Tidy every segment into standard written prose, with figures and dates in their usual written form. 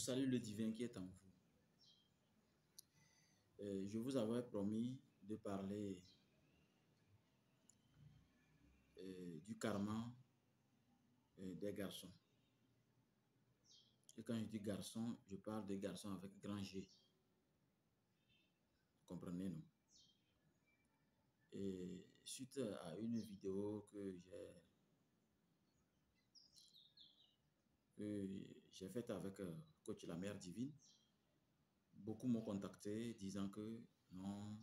salue le divin qui est en vous. Je vous avais promis de parler du karma des garçons. Et quand je dis garçon, je parle des garçons avec grand G. Vous comprenez, non? Et suite à une vidéo que j'ai faite avec Coach La Mère Divine, beaucoup m'ont contacté disant que non,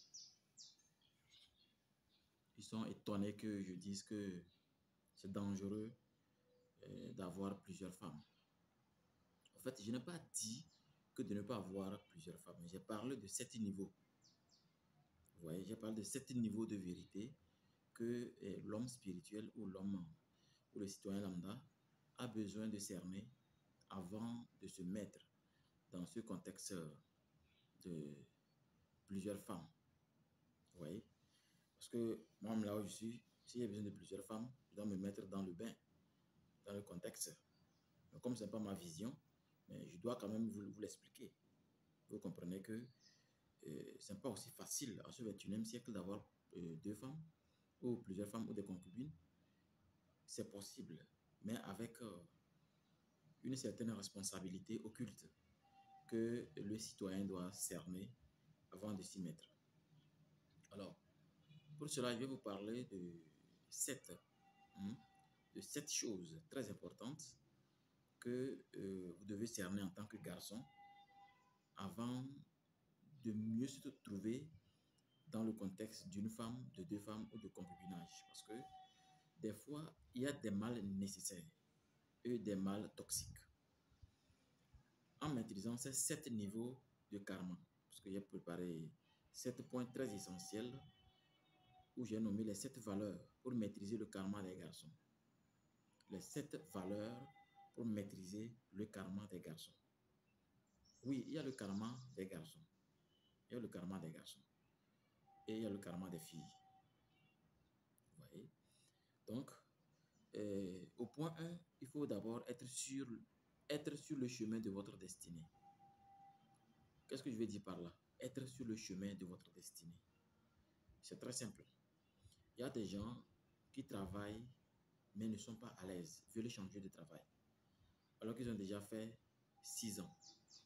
ils sont étonnés que je dise que c'est dangereux d'avoir plusieurs femmes. En fait, je n'ai pas dit que de ne pas avoir plusieurs femmes. J'ai parlé de 7 niveaux. Vous voyez, j'ai parlé de 7 niveaux de vérité que l'homme spirituel ou l'homme ou le citoyen lambda a besoin de cerner avant de se mettre dans ce contexte de plusieurs femmes. Vous voyez? Parce que moi, là où je suis, si j'ai besoin de plusieurs femmes, je dois me mettre dans le bain, dans le contexte. Mais comme ce n'est pas ma vision, mais je dois quand même vous l'expliquer. Vous comprenez que ce n'est pas aussi facile à ce 21e siècle d'avoir 2 femmes ou plusieurs femmes ou des concubines. C'est possible, mais avec une certaine responsabilité occulte que le citoyen doit cerner avant de s'y mettre. Alors, pour cela, je vais vous parler de 7 choses très importantes que vous devez cerner en tant que garçon avant de mieux se trouver dans le contexte d'une femme, de 2 femmes ou de concubinage. Parce que des fois, il y a des mâles nécessaires et des mâles toxiques. En maîtrisant ces 7 niveaux de karma, parce que j'ai préparé 7 points très essentiels où j'ai nommé les 7 valeurs pour maîtriser le karma des garçons. Les 7 valeurs pour maîtriser le karma des garçons. Oui, il y a le karma des garçons. Il y a le karma des garçons. Et il y a le karma des filles. Vous voyez? Donc, au point 1, il faut d'abord être sur le chemin de votre destinée. Qu'est-ce que je veux dire par là? Être sur le chemin de votre destinée. C'est très simple. Il y a des gens qui travaillent mais ne sont pas à l'aise, veulent changer de travail. Alors qu'ils ont déjà fait 6 ans.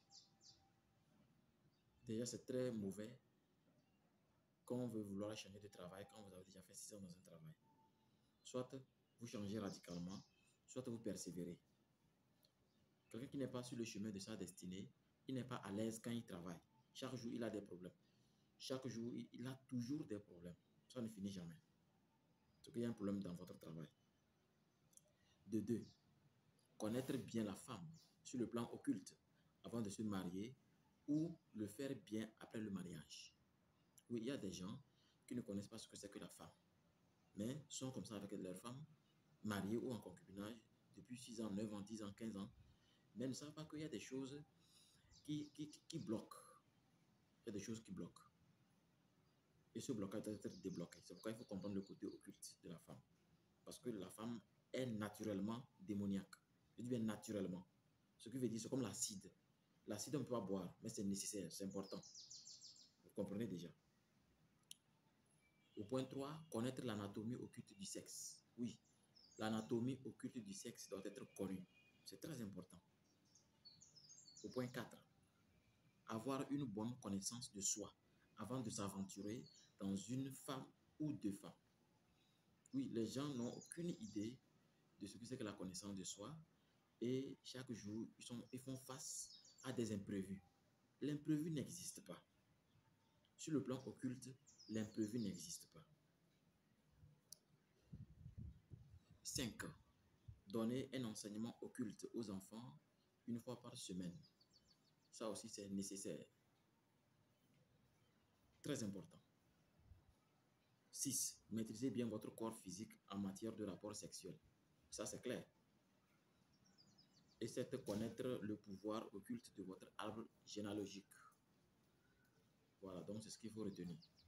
Déjà, c'est très mauvais quand on veut vouloir changer de travail, quand vous avez déjà fait 6 ans dans un travail. Soit vous changez radicalement, soit vous persévérez. Quelqu'un qui n'est pas sur le chemin de sa destinée, il n'est pas à l'aise quand il travaille. Chaque jour, il a des problèmes. Chaque jour, il a toujours des problèmes. Ça ne finit jamais. Donc, il y a un problème dans votre travail. De 2, connaître bien la femme sur le plan occulte avant de se marier ou le faire bien après le mariage. Oui, il y a des gens qui ne connaissent pas ce que c'est que la femme, mais sont comme ça avec leur femme, mariée ou en concubinage depuis 6 ans, 9 ans, 10 ans, 15 ans, mais ne savent pas qu'il y a des choses qui bloquent. Il y a des choses qui bloquent. Et ce blocage doit être débloqué. C'est pourquoi il faut comprendre le côté occulte de la femme. Parce que la femme est naturellement démoniaque. Je dis bien naturellement. Ce qui veut dire, c'est comme l'acide. L'acide, on ne peut pas boire, mais c'est nécessaire, c'est important. Vous comprenez déjà. Au point 3, connaître l'anatomie occulte du sexe. Oui, l'anatomie occulte du sexe doit être connue. C'est très important. Au point 4, avoir une bonne connaissance de soi avant de s'aventurer dans une femme ou 2 femmes. Oui, les gens n'ont aucune idée de ce que c'est que la connaissance de soi et chaque jour, ils font face à des imprévus. L'imprévu n'existe pas. Sur le plan occulte, l'imprévu n'existe pas. 5. Donner un enseignement occulte aux enfants une fois par semaine. Ça aussi, c'est nécessaire. Très important. 6. Maîtrisez bien votre corps physique en matière de rapport sexuel. Ça, c'est clair. Et 7. Connaître le pouvoir occulte de votre arbre généalogique. Voilà, donc c'est ce qu'il faut retenir.